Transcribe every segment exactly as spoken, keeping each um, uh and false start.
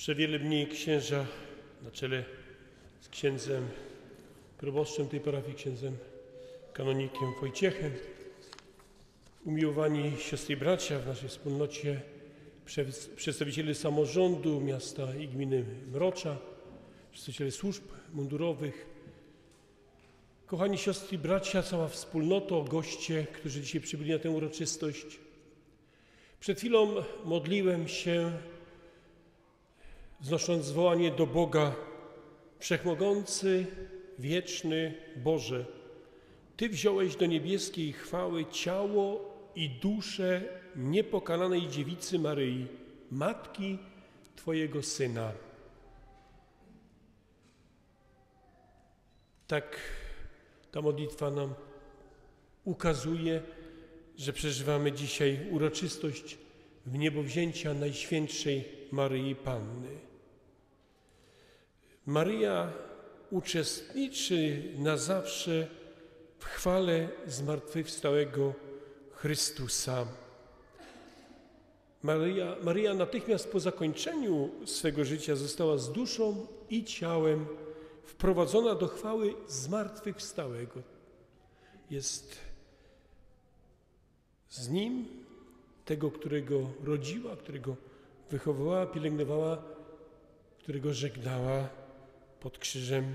Przewielebni księża na czele z księdzem proboszczem tej parafii, księdzem kanonikiem Wojciechem, umiłowani siostry i bracia w naszej wspólnocie, przedstawiciele samorządu miasta i gminy Mrocza, przedstawiciele służb mundurowych, kochani siostry i bracia, cała wspólnoto, goście, którzy dzisiaj przybyli na tę uroczystość. Przed chwilą modliłem się, wznosząc zwołanie do Boga: Wszechmogący, wieczny Boże, Ty wziąłeś do niebieskiej chwały ciało i duszę niepokalanej dziewicy Maryi, matki Twojego Syna. Tak ta modlitwa nam ukazuje, że przeżywamy dzisiaj uroczystość wniebowzięcia Najświętszej Maryi Panny. Maryja uczestniczy na zawsze w chwale zmartwychwstałego Chrystusa. Maryja, Maryja natychmiast po zakończeniu swego życia została z duszą i ciałem wprowadzona do chwały zmartwychwstałego. Jest z Nim, tego, którego rodziła, którego wychowywała, pielęgnowała, którego żegnała pod krzyżem.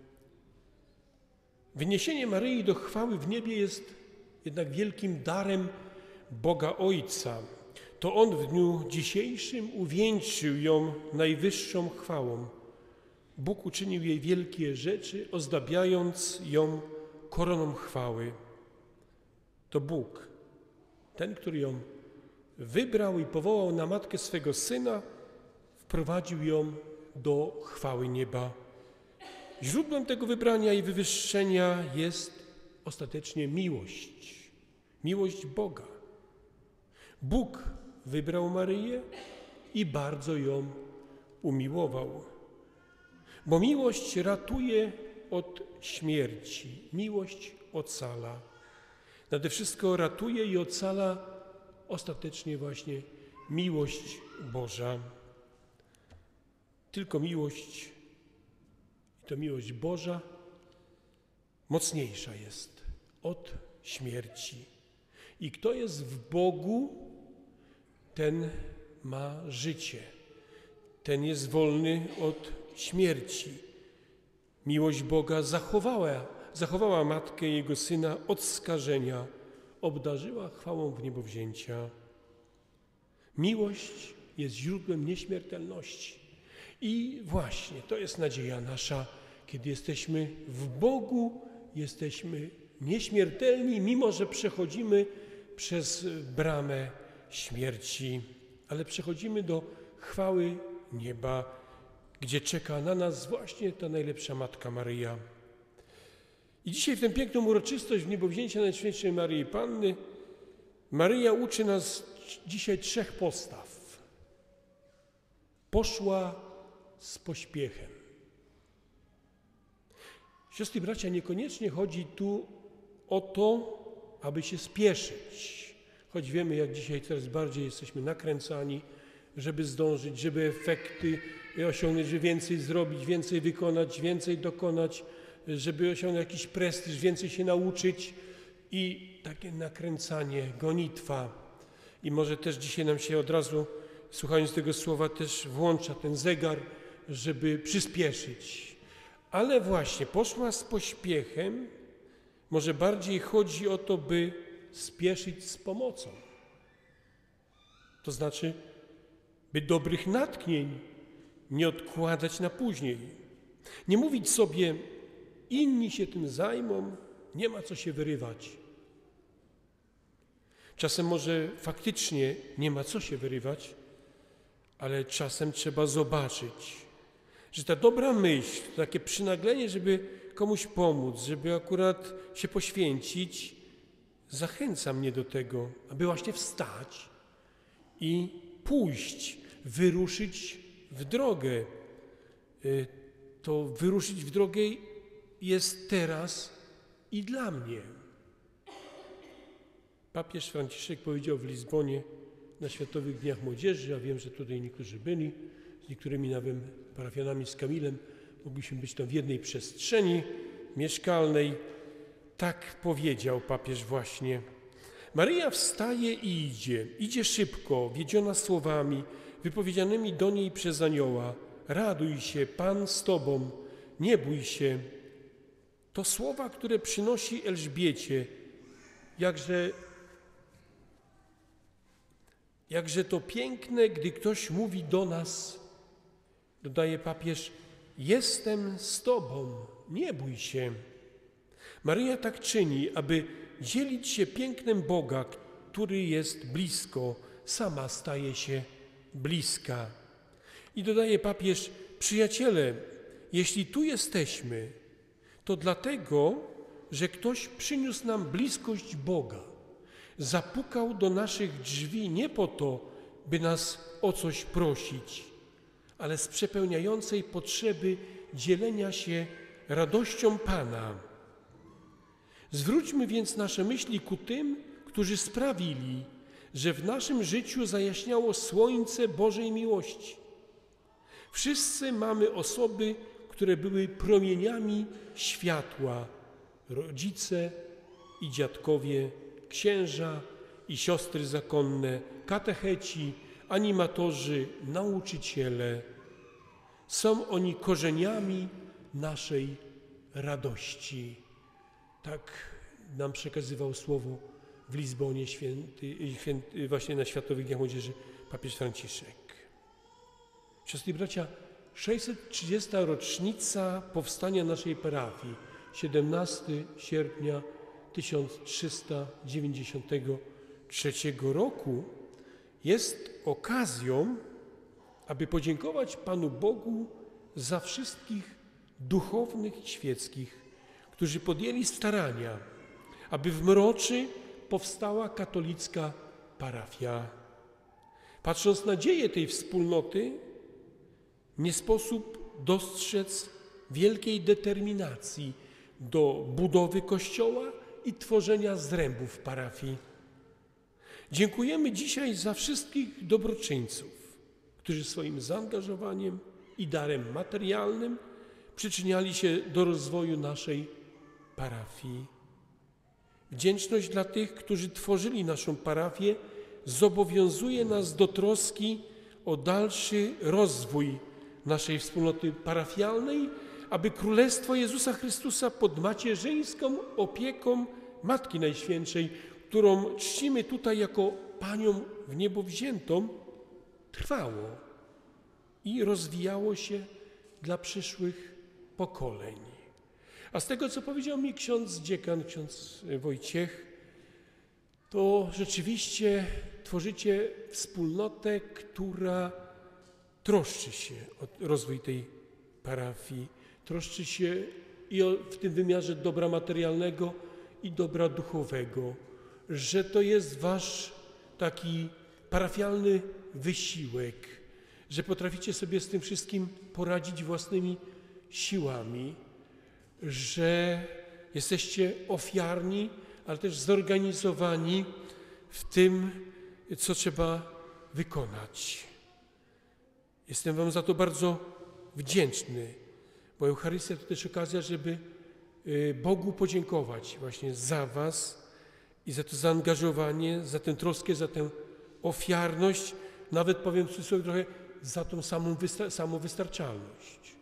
Wyniesienie Maryi do chwały w niebie jest jednak wielkim darem Boga Ojca. To On w dniu dzisiejszym uwieńczył ją najwyższą chwałą. Bóg uczynił jej wielkie rzeczy, ozdabiając ją koroną chwały. To Bóg, ten, który ją wybrał i powołał na matkę swego Syna, wprowadził ją do chwały nieba. Źródłem tego wybrania i wywyższenia jest ostatecznie miłość. Miłość Boga. Bóg wybrał Maryję i bardzo ją umiłował. Bo miłość ratuje od śmierci. Miłość ocala. Nade wszystko ratuje i ocala ostatecznie właśnie miłość Boża. Tylko miłość, i to miłość Boża, mocniejsza jest od śmierci. I kto jest w Bogu, ten ma życie. Ten jest wolny od śmierci. Miłość Boga zachowała, zachowała matkę i jego Syna od skażenia, obdarzyła chwałą wniebowzięcia. Miłość jest źródłem nieśmiertelności. I właśnie to jest nadzieja nasza, kiedy jesteśmy w Bogu, jesteśmy nieśmiertelni, mimo że przechodzimy przez bramę śmierci, ale przechodzimy do chwały nieba, gdzie czeka na nas właśnie ta najlepsza Matka Maryja. I dzisiaj w tę piękną uroczystość wniebowzięcia Najświętszej Maryi Panny Maryja uczy nas dzisiaj trzech postaw. Poszła z pośpiechem. Siostry i bracia, niekoniecznie chodzi tu o to, aby się spieszyć. Choć wiemy, jak dzisiaj coraz bardziej jesteśmy nakręcani, żeby zdążyć, żeby efekty osiągnąć, żeby więcej zrobić, więcej wykonać, więcej dokonać, żeby osiągnąć jakiś prestiż, więcej się nauczyć i takie nakręcanie, gonitwa. I może też dzisiaj nam się od razu, słuchając tego słowa, też włącza ten zegar, żeby przyspieszyć. Ale właśnie poszła z pośpiechem, może bardziej chodzi o to, by spieszyć z pomocą. To znaczy, by dobrych natchnień nie odkładać na później. Nie mówić sobie, inni się tym zajmą, nie ma co się wyrywać. Czasem może faktycznie nie ma co się wyrywać, ale czasem trzeba zobaczyć, że ta dobra myśl, takie przynaglenie, żeby komuś pomóc, żeby akurat się poświęcić, zachęca mnie do tego, aby właśnie wstać i pójść, wyruszyć w drogę. To wyruszyć w drogę jest teraz i dla mnie. Papież Franciszek powiedział w Lizbonie na Światowych Dniach Młodzieży, ja wiem, że tutaj niektórzy byli, z niektórymi nawet parafianami, z Kamilem, mogliśmy być tam w jednej przestrzeni mieszkalnej. Tak powiedział papież właśnie. Maryja wstaje i idzie. Idzie szybko, wiedziona słowami wypowiedzianymi do niej przez anioła. Raduj się, Pan z Tobą, nie bój się. To słowa, które przynosi Elżbiecie. Jakże, jakże to piękne, gdy ktoś mówi do nas, dodaje papież, jestem z Tobą, nie bój się. Maryja tak czyni, aby dzielić się pięknem Boga, który jest blisko, sama staje się bliska. I dodaje papież, przyjaciele, jeśli tu jesteśmy, to dlatego, że ktoś przyniósł nam bliskość Boga. Zapukał do naszych drzwi nie po to, by nas o coś prosić, ale z przepełniającej potrzeby dzielenia się radością Pana. Zwróćmy więc nasze myśli ku tym, którzy sprawili, że w naszym życiu zajaśniało słońce Bożej miłości. Wszyscy mamy osoby, które były promieniami światła, rodzice i dziadkowie, księża i siostry zakonne, katecheci, animatorzy, nauczyciele. Są oni korzeniami naszej radości. Tak nam przekazywał słowo w Lizbonie święty, święty, właśnie na Światowych Dniach Młodzieży papież Franciszek. Siostry i bracia, sześćset trzydziesta rocznica powstania naszej parafii, siedemnastego sierpnia tysiąc trzysta dziewięćdziesiątego trzeciego roku, jest okazją, aby podziękować Panu Bogu za wszystkich duchownych i świeckich, którzy podjęli starania, aby w Mroczy powstała katolicka parafia. Patrząc na dzieje tej wspólnoty, nie sposób dostrzec wielkiej determinacji do budowy kościoła i tworzenia zrębów parafii. Dziękujemy dzisiaj za wszystkich dobroczyńców, którzy swoim zaangażowaniem i darem materialnym przyczyniali się do rozwoju naszej parafii. Wdzięczność dla tych, którzy tworzyli naszą parafię, zobowiązuje nas do troski o dalszy rozwój naszej wspólnoty parafialnej, aby Królestwo Jezusa Chrystusa pod macierzyńską opieką Matki Najświętszej, którą czcimy tutaj jako Panią w niebo wziętą, trwało i rozwijało się dla przyszłych pokoleń. A z tego, co powiedział mi ksiądz dziekan, ksiądz Wojciech, to rzeczywiście tworzycie wspólnotę, która troszczy się o rozwój tej parafii, troszczy się i o, w tym wymiarze dobra materialnego i dobra duchowego, że to jest wasz taki parafialny wysiłek, że potraficie sobie z tym wszystkim poradzić własnymi siłami, że jesteście ofiarni, ale też zorganizowani w tym, co trzeba wykonać. Jestem wam za to bardzo wdzięczny, bo Eucharystia to też okazja, żeby Bogu podziękować właśnie za was i za to zaangażowanie, za tę troskę, za tę ofiarność, nawet powiem sobie trochę, za tą samą wysta- samowystarczalność.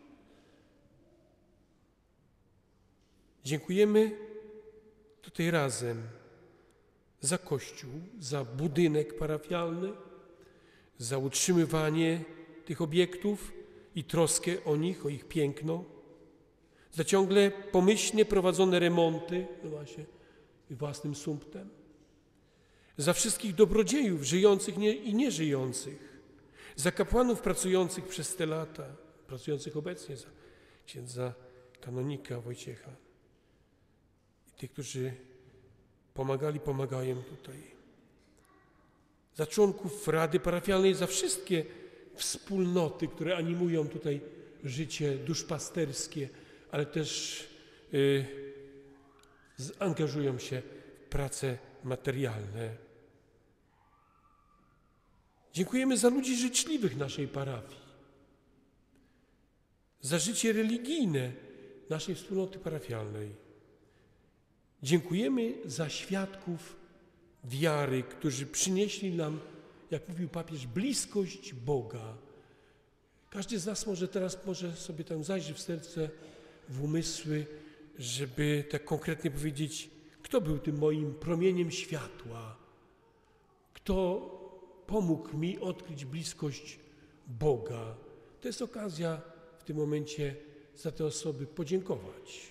Dziękujemy tutaj razem za Kościół, za budynek parafialny, za utrzymywanie tych obiektów i troskę o nich, o ich piękno, za ciągle pomyślnie prowadzone remonty, no właśnie, własnym sumptem, za wszystkich dobrodziejów żyjących nie, i nieżyjących, za kapłanów pracujących przez te lata, pracujących obecnie, za księdza kanonika Wojciecha i tych, którzy pomagali, pomagają tutaj, za członków Rady Parafialnej, za wszystkie wspólnoty, które animują tutaj życie duszpasterskie, ale też y, angażują się w prace materialne. Dziękujemy za ludzi życzliwych naszej parafii, za życie religijne naszej wspólnoty parafialnej. Dziękujemy za świadków wiary, którzy przynieśli nam, jak mówił papież, bliskość Boga. Każdy z nas może teraz może sobie tam zajrzeć w serce, w umysły, żeby tak konkretnie powiedzieć, kto był tym moim promieniem światła, kto pomógł mi odkryć bliskość Boga. To jest okazja w tym momencie za te osoby podziękować,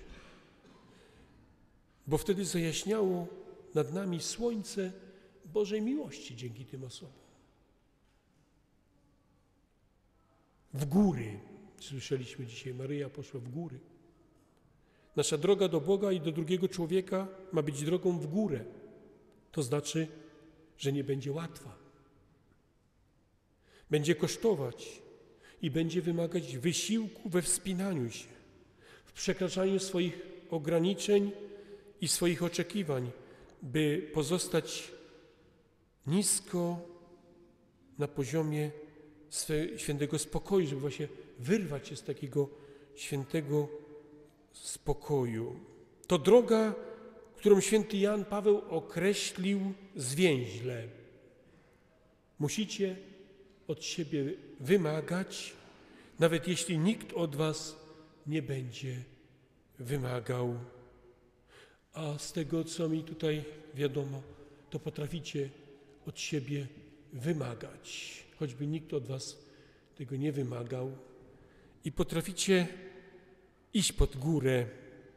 bo wtedy zajaśniało nad nami słońce Bożej miłości dzięki tym osobom. W góry, słyszeliśmy dzisiaj, Maryja poszła w góry. Nasza droga do Boga i do drugiego człowieka ma być drogą w górę. To znaczy, że nie będzie łatwa. Będzie kosztować i będzie wymagać wysiłku we wspinaniu się, w przekraczaniu swoich ograniczeń i swoich oczekiwań, by pozostać nisko na poziomie swego świętego spokoju, żeby właśnie wyrwać się z takiego świętego spokoju. To droga, którą święty Jan Paweł określił zwięźle. Musicie od siebie wymagać, nawet jeśli nikt od was nie będzie wymagał. A z tego, co mi tutaj wiadomo, to potraficie od siebie wymagać, choćby nikt od was tego nie wymagał. I potraficie iść pod górę,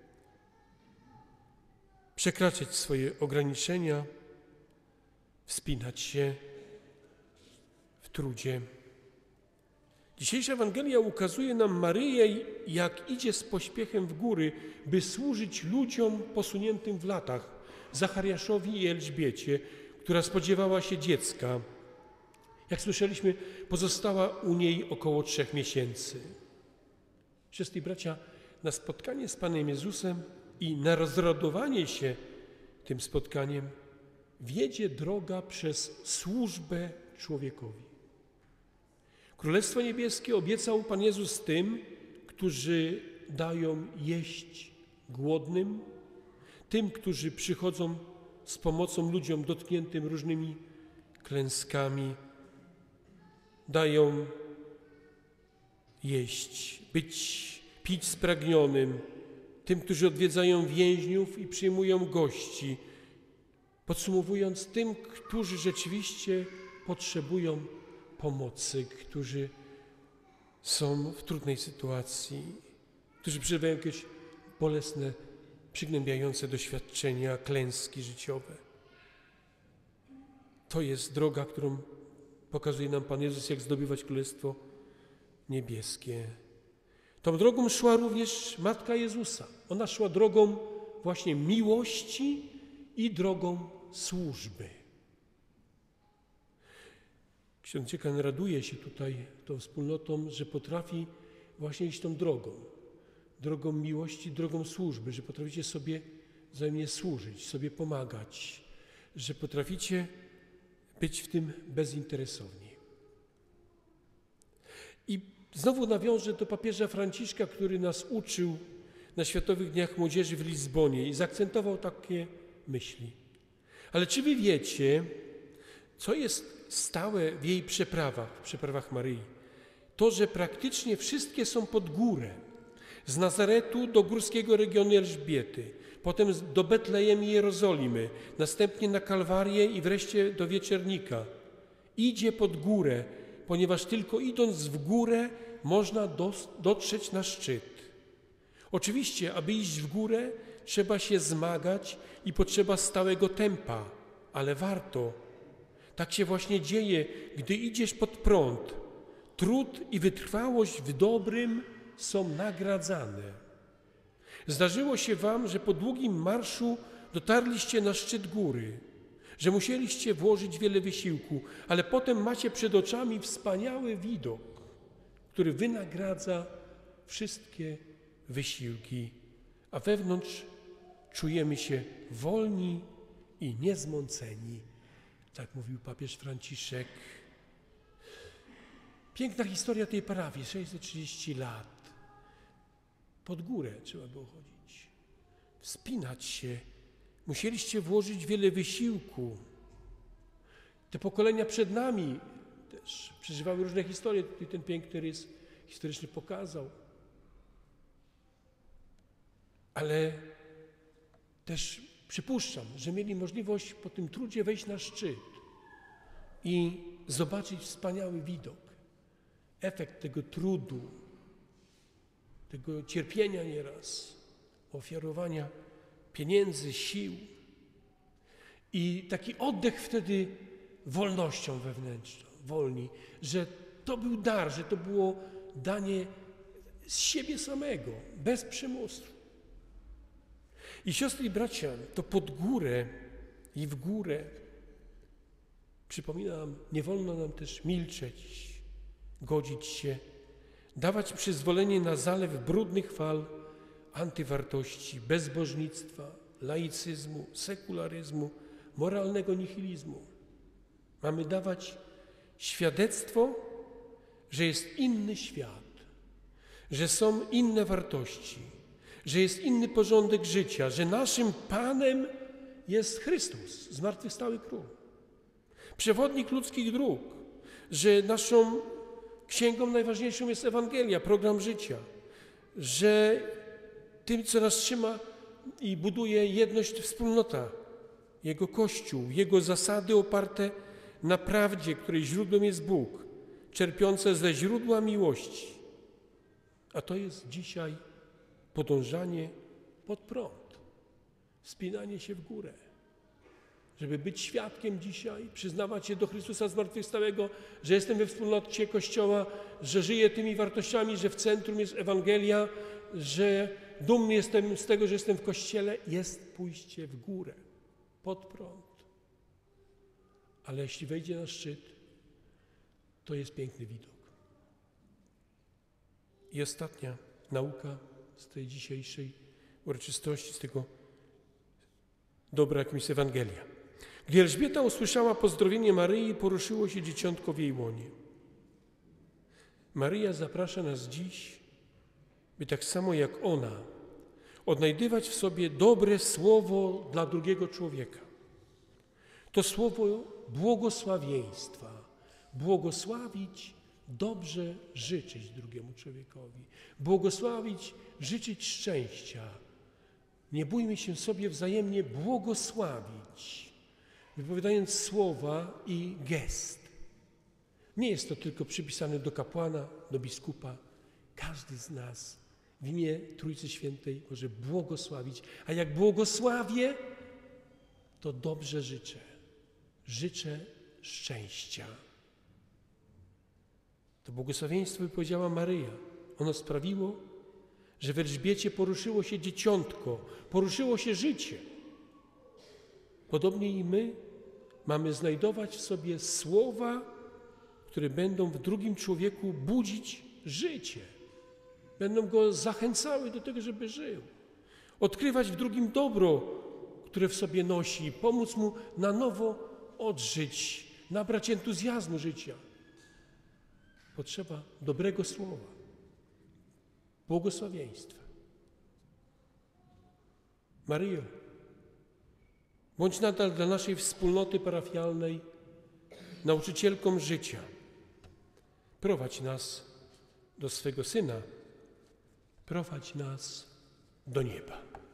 przekraczać swoje ograniczenia, wspinać się w trudzie. Dzisiejsza Ewangelia ukazuje nam Maryję, jak idzie z pośpiechem w góry, by służyć ludziom posuniętym w latach, Zachariaszowi i Elżbiecie, która spodziewała się dziecka. Jak słyszeliśmy, pozostała u niej około trzech miesięcy. Siostry i bracia, na spotkanie z Panem Jezusem i na rozradowanie się tym spotkaniem wiedzie droga przez służbę człowiekowi. Królestwo Niebieskie obiecał Pan Jezus tym, którzy dają jeść głodnym, tym, którzy przychodzą z pomocą ludziom dotkniętym różnymi klęskami, dają jeść, być, pić spragnionym, tym, którzy odwiedzają więźniów i przyjmują gości. Podsumowując, tym, którzy rzeczywiście potrzebują pomocy, którzy są w trudnej sytuacji, którzy przeżywają jakieś bolesne, przygnębiające doświadczenia, klęski życiowe. To jest droga, którą pokazuje nam Pan Jezus, jak zdobywać Królestwo Niebieskie. Tą drogą szła również Matka Jezusa. Ona szła drogą właśnie miłości i drogą służby. Ksiądz dziekan raduje się tutaj tą wspólnotą, że potrafi właśnie iść tą drogą. Drogą miłości, drogą służby, że potraficie sobie wzajemnie służyć, sobie pomagać, że potraficie być w tym bezinteresowni. I znowu nawiążę do papieża Franciszka, który nas uczył na Światowych Dniach Młodzieży w Lizbonie i zaakcentował takie myśli. Ale czy wy wiecie, co jest stałe w jej przeprawach, w przeprawach Maryi? To, że praktycznie wszystkie są pod górę. Z Nazaretu do górskiego regionu Elżbiety, potem do Betlejem i Jerozolimy, następnie na Kalwarię i wreszcie do Wieczernika. Idzie pod górę, ponieważ tylko idąc w górę można dotrzeć na szczyt. Oczywiście, aby iść w górę, trzeba się zmagać i potrzeba stałego tempa, ale warto. Tak się właśnie dzieje, gdy idziesz pod prąd. Trud i wytrwałość w dobrym są nagradzane. Zdarzyło się wam, że po długim marszu dotarliście na szczyt góry, że musieliście włożyć wiele wysiłku, ale potem macie przed oczami wspaniały widok, który wynagradza wszystkie wysiłki, a wewnątrz czujemy się wolni i niezmąceni. Tak mówił papież Franciszek. Piękna historia tej parafii, sześćset trzydzieści lat. pod górę trzeba było chodzić, wspinać się. Musieliście włożyć wiele wysiłku. Te pokolenia przed nami też przeżywały różne historie. Tutaj ten piękny rys historyczny pokazał. Ale też przypuszczam, że mieli możliwość po tym trudzie wejść na szczyt i zobaczyć wspaniały widok. Efekt tego trudu, tego cierpienia nieraz, ofiarowania pieniędzy, sił. I taki oddech wtedy wolnością wewnętrzną, wolni, że to był dar, że to było danie z siebie samego, bez przymusu. I siostry i bracia, to pod górę i w górę, przypominam, nie wolno nam też milczeć, godzić się, dawać przyzwolenie na zalew brudnych fal antywartości, bezbożnictwa, laicyzmu, sekularyzmu, moralnego nihilizmu. Mamy dawać świadectwo, że jest inny świat, że są inne wartości, że jest inny porządek życia, że naszym Panem jest Chrystus, zmartwychwstały Król, przewodnik ludzkich dróg, że naszą księgą najważniejszą jest Ewangelia, program życia, że tym, co nas trzyma i buduje jedność, wspólnota, Jego Kościół, Jego zasady oparte na prawdzie, której źródłem jest Bóg, czerpiące ze źródła miłości. A to jest dzisiaj podążanie pod prąd, wspinanie się w górę, żeby być świadkiem dzisiaj, przyznawać się do Chrystusa zmartwychwstałego, że jestem we wspólnocie Kościoła, że żyję tymi wartościami, że w centrum jest Ewangelia, że dumny jestem z tego, że jestem w Kościele, jest pójście w górę, pod prąd. Ale jeśli wejdzie na szczyt, to jest piękny widok. I ostatnia nauka z tej dzisiejszej uroczystości, z tego dobra, jakim jest Ewangelia. Gdy Elżbieta usłyszała pozdrowienie Maryi, poruszyło się dzieciątko w jej łonie. Maryja zaprasza nas dziś, by tak samo jak ona odnajdywać w sobie dobre słowo dla drugiego człowieka. To słowo błogosławieństwa. Błogosławić, dobrze życzyć drugiemu człowiekowi. Błogosławić, życzyć szczęścia. Nie bójmy się sobie wzajemnie błogosławić, wypowiadając słowa i gest. Nie jest to tylko przypisane do kapłana, do biskupa. Każdy z nas w imię Trójcy Świętej może błogosławić. A jak błogosławię, to dobrze życzę. Życzę szczęścia. To błogosławieństwo wypowiedziała Maryja. Ono sprawiło, że w Elżbiecie poruszyło się dzieciątko, poruszyło się życie. Podobnie i my mamy znajdować w sobie słowa, które będą w drugim człowieku budzić życie. Będą go zachęcały do tego, żeby żył. Odkrywać w drugim dobro, które w sobie nosi, pomóc mu na nowo odżyć, nabrać entuzjazmu życia. Potrzeba dobrego słowa, błogosławieństwa. Maryjo, bądź nadal dla naszej wspólnoty parafialnej nauczycielką życia. Prowadź nas do swego Syna, prowadź nas do nieba.